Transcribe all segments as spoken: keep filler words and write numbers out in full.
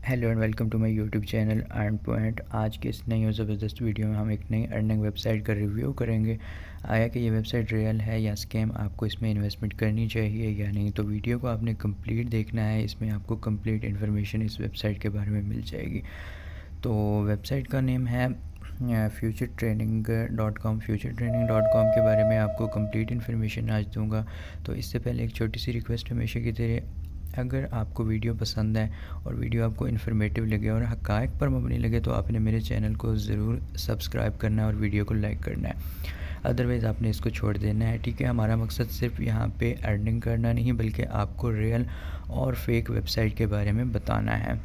Hello and welcome to my YouTube channel earn point. आज के इस नई और ज़बरदस्त वीडियो में हम एक नई अर्निंग वेबसाइट का रिव्यू करेंगे। आया कि ये वेबसाइट रियल है या स्कैम, आपको इसमें इन्वेस्टमेंट करनी चाहिए या नहीं। तो वीडियो को आपने कंप्लीट देखना है, इसमें आपको कंप्लीट इन्फॉर्मेशन इस वेबसाइट के बारे में मिल जाएगी। तो वेबसाइट का नेम है future training dot com. Future training dot com के बारे में आपको कंप्लीट इन्फॉर्मेशन आज दूंगा। तो इससे पहले एक छोटी सी रिक्वेस्ट हमेशा की तरह, अगर आपको वीडियो पसंद है और वीडियो आपको इन्फॉर्मेटिव लगे और हक़ाइक़ पर मबनी लगे तो आपने मेरे चैनल को ज़रूर सब्सक्राइब करना है और वीडियो को लाइक करना है, अदरवाइज़ आपने इसको छोड़ देना है। ठीक है, हमारा मकसद सिर्फ यहाँ पे अर्निंग करना नहीं बल्कि आपको रियल और फेक वेबसाइट के बारे में बताना है।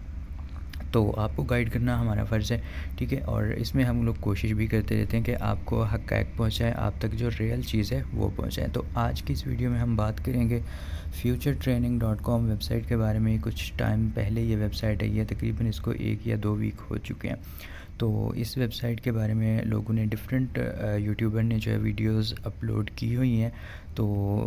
तो आपको गाइड करना हमारा फ़र्ज़ है। ठीक है, और इसमें हम लोग कोशिश भी करते रहते हैं कि आपको हक़ाइक़ पहुँचाएँ, आप तक जो रियल चीज़ है वो पहुँचाएँ। तो आज की इस वीडियो में हम बात करेंगे future training dot com website के बारे में। कुछ टाइम पहले ये वेबसाइट आई है, तकरीबन इसको एक या दो वीक हो चुके हैं। तो इस वेबसाइट के बारे में लोगों ने डिफरेंट यूट्यूबर ने जो है वीडियोस अपलोड की हुई हैं, तो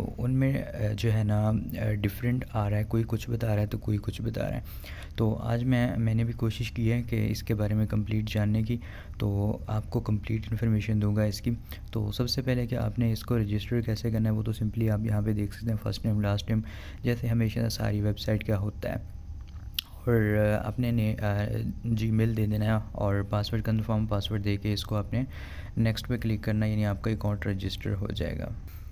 उनमें जो है ना डिफरेंट आ रहा है, कोई कुछ बता रहा है तो कोई कुछ बता रहा है। तो आज मैं मैंने भी कोशिश की है कि इसके बारे में कंप्लीट जानने की, तो आपको कंप्लीट इन्फॉर्मेशन दूंगा इसकी। तो सबसे पहले कि आपने इसको रजिस्टर कैसे करना है वो तो सिंपली आप यहाँ पे देख सकते हैं, फर्स्ट नेम लास्ट नेम, जैसे हमेशा सारी वेबसाइट क्या होता है। और आपने ने जी मेल दे देना है और पासवर्ड कंफर्म पासवर्ड दे के इसको आपने नेक्स्ट पे क्लिक करना है, यानी आपका अकाउंट रजिस्टर हो जाएगा।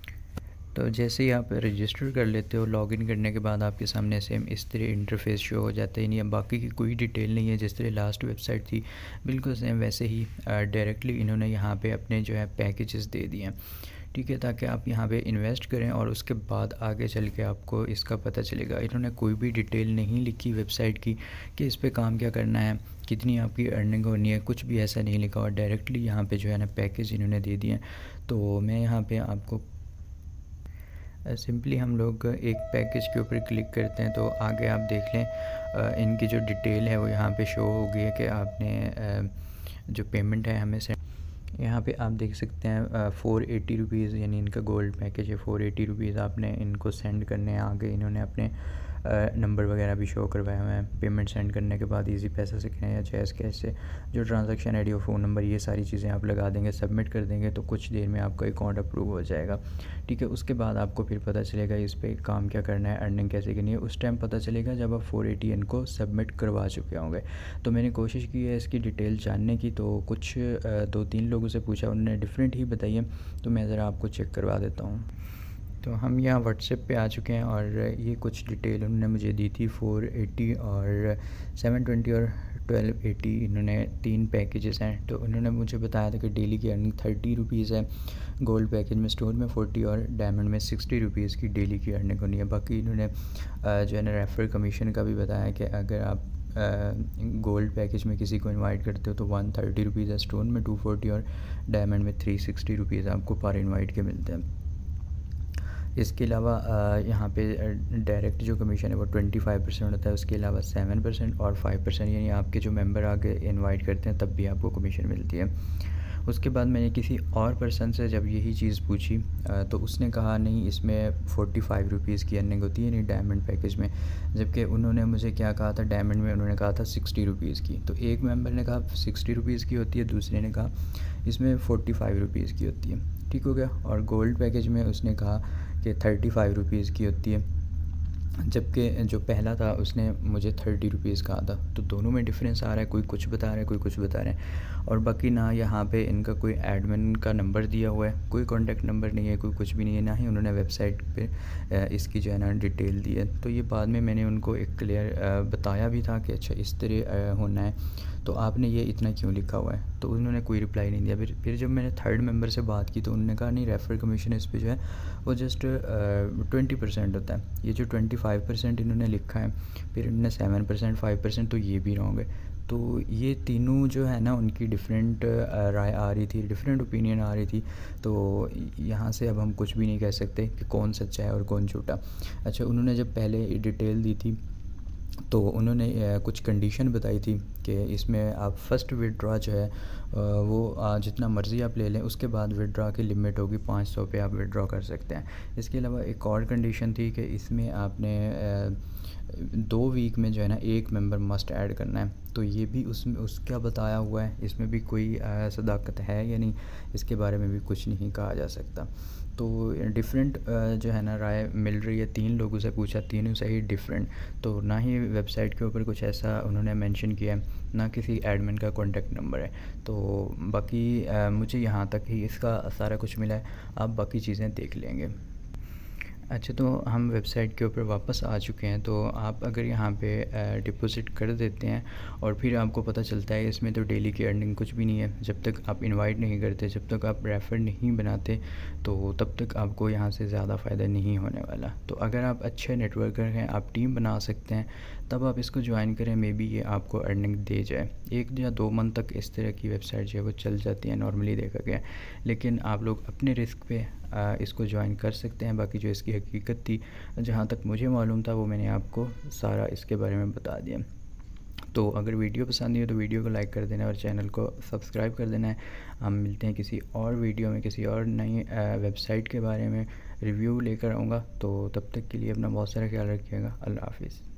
तो जैसे ही आप रजिस्टर कर लेते हो, लॉगिन करने के बाद आपके सामने सेम इस तरह इंटरफेस शो हो जाता है, यानी बाकी की कोई डिटेल नहीं है। जिस तरह लास्ट वेबसाइट थी बिल्कुल सेम वैसे ही डायरेक्टली इन्होंने यहाँ पे अपने जो है पैकेजेस दे दिए हैं। ठीक है, ताकि आप यहाँ पे इन्वेस्ट करें और उसके बाद आगे चल के आपको इसका पता चलेगा। इन्होंने कोई भी डिटेल नहीं लिखी वेबसाइट की कि इस पे काम क्या करना है, कितनी आपकी अर्निंग होनी है, कुछ भी ऐसा नहीं लिखा। और डायरेक्टली यहाँ पे जो है ना पैकेज इन्होंने दे दिए हैं। तो मैं यहाँ पे आपको सिंपली हम लोग एक पैकेज के ऊपर क्लिक करते हैं तो आगे आप देख लें इनकी जो डिटेल है वो यहाँ पे शो हो गई है कि आपने जो पेमेंट है हमें से यहाँ पे आप देख सकते हैं फ़ोर एटी रुपीज़, यानी इनका गोल्ड पैकेज है। फ़ोर एटी रुपीज़ आपने इनको सेंड करने हैं। आगे इन्होंने अपने नंबर वगैरह भी शो करवाया हुआ है। पेमेंट सेंड करने के बाद इजी पैसा से करें या जैज़ कैश से, जो ट्रांजैक्शन आईडी और फ़ोन नंबर, ये सारी चीज़ें आप लगा देंगे, सबमिट कर देंगे तो कुछ देर में आपका अकाउंट अप्रूव हो जाएगा। ठीक है, उसके बाद आपको फिर पता चलेगा इस पर काम क्या करना है, अर्निंग कैसे करनी है। उस टाइम पता चलेगा जब आप फ़ोर एटी इनको सबमिट करवा चुके होंगे। तो मैंने कोशिश की है इसकी डिटेल जानने की, तो कुछ दो तीन लोगों से पूछा, उन्होंने डिफरेंट ही बताई है। तो मैं ज़रा आपको चेक करवा देता हूँ। तो हम यहाँ व्हाट्सएप पे आ चुके हैं और ये कुछ डिटेल उन्होंने मुझे दी थी। फ़ोर एटी और सेवन ट्वेंटी और ट्वेल्व एटी, इन्होंने तीन पैकेजेस हैं। तो उन्होंने मुझे बताया था कि डेली की अर्निंग थर्टी रुपीज़ है गोल्ड पैकेज में, स्टोर में फोर्टी और डायमंड में सिक्सटी रुपीज़ की डेली की अर्निंग होनी है। बाकी इन्होंने जो है ना रेफर कमीशन का भी बताया कि अगर आप गोल्ड पैकेज में किसी को इनवाइट करते हो तो वन थर्टी रुपीज़ है, स्टोन में टू फोर्टी और डायमंड में थ्री सिक्सटी रुपीज़ आपको पर इनवाइट के मिलते हैं। इसके अलावा यहाँ पे डायरेक्ट जो कमीशन है वो ट्वेंटी फाइव परसेंट होता है। उसके अलावा सेवन परसेंट और फाइव परसेंट, यानी आपके जो मेंबर आगे इनवाइट करते हैं तब भी आपको कमीशन मिलती है। उसके बाद मैंने किसी और पर्सन से जब यही चीज़ पूछी तो उसने कहा नहीं, इसमें फोर्टी फाइव रुपीज़ की अर्निंग होती है नहीं डायमंड पैकेज में, जबकि उन्होंने मुझे क्या कहा था, डायमंड में उन्होंने कहा था सिक्सटी रुपीज़ की। तो एक मेंबर ने कहा सिक्सटी रुपीज़ की होती है, दूसरे ने कहा इसमें फोर्टी फाइव रुपीज़ की होती है। ठीक हो गया। और गोल्ड पैकेज में उसने कहा कि थर्टी फाइव रुपीज़ की होती है, जबकि जो पहला था उसने मुझे थर्टी रुपीज़ कहा था। तो दोनों में डिफरेंस आ रहा है, कोई कुछ बता रहा है कोई कुछ बता रहे हैं। और बाकी ना यहाँ पे इनका कोई एडमिन का नंबर दिया हुआ है, कोई कॉन्टैक्ट नंबर नहीं है, कोई कुछ भी नहीं है, ना ही उन्होंने वेबसाइट पे इसकी जो है ना डिटेल दी है। तो ये बाद में मैंने उनको एक क्लियर बताया भी था कि अच्छा इस तरह होना है, तो आपने ये इतना क्यों लिखा हुआ है। तो उन्होंने कोई रिप्लाई नहीं दिया। फिर फिर जब मैंने थर्ड मेंबर से बात की तो उन्होंने कहा नहीं, रेफर कमीशन इस पे जो है वो जस्ट ट्वेंटी परसेंट होता है। ये जो ट्वेंटी फाइव परसेंट इन्होंने लिखा है, फिर इन्होंने सेवन परसेंट फाइव परसेंट, तो ये भी रॉन्ग है। तो ये तीनों जो है ना उनकी डिफरेंट राय आ रही थी, डिफरेंट ओपिनियन आ रही थी। तो यहाँ से अब हम कुछ भी नहीं कह सकते कि कौन सच्चा है और कौन झूठा। अच्छा, उन्होंने जब पहले डिटेल दी थी तो उन्होंने कुछ कंडीशन बताई थी कि इसमें आप फ़र्स्ट विड्रॉ जो है वो जितना मर्ज़ी आप ले लें, उसके बाद विड्रॉ की लिमिट होगी पाँच सौ पे आप विड्रॉ कर सकते हैं। इसके अलावा एक और कंडीशन थी कि इसमें आपने दो वीक में जो है ना एक मेंबर मस्ट ऐड करना है। तो ये भी उसमें उसका बताया हुआ है, इसमें भी कोई सदाकत है या नहीं इसके बारे में भी कुछ नहीं कहा जा सकता। तो डिफरेंट जो है ना राय मिल रही है, तीन लोगों से पूछा, तीनों से ही डिफरेंट। तो ना ही वेबसाइट के ऊपर कुछ ऐसा उन्होंने मेंशन किया है, ना किसी एडमिन का कॉन्टेक्ट नंबर है। तो बाकी आ, मुझे यहाँ तक ही इसका सारा कुछ मिला है, आप बाकी चीज़ें देख लेंगे। अच्छा, तो हम वेबसाइट के ऊपर वापस आ चुके हैं। तो आप अगर यहाँ पे डिपॉज़िट कर देते हैं और फिर आपको पता चलता है इसमें तो डेली की अर्निंग कुछ भी नहीं है, जब तक आप इनवाइट नहीं करते, जब तक आप रेफ़र नहीं बनाते, तो तब तक आपको यहाँ से ज़्यादा फ़ायदा नहीं होने वाला। तो अगर आप अच्छे नेटवर्कर हैं, आप टीम बना सकते हैं, तब आप इसको ज्वाइन करें, मे बी ये आपको अर्निंग दे जाए। एक या दो मंथ तक इस तरह की वेबसाइट जो है वो चल जाती है, नॉर्मली देखा गया। लेकिन आप लोग अपने रिस्क पे आ, इसको ज्वाइन कर सकते हैं। बाकी जो इसकी हकीकत थी, जहाँ तक मुझे मालूम था, वो मैंने आपको सारा इसके बारे में बता दिया। तो अगर वीडियो पसंद आई हो तो वीडियो को लाइक कर देना और चैनल को सब्सक्राइब कर देना है। हम मिलते हैं किसी और वीडियो में, किसी और नई वेबसाइट के बारे में रिव्यू लेकर आऊँगा। तो तब तक के लिए अपना बहुत सारा ख्याल रखिएगा। अल्लाह हाफिज़।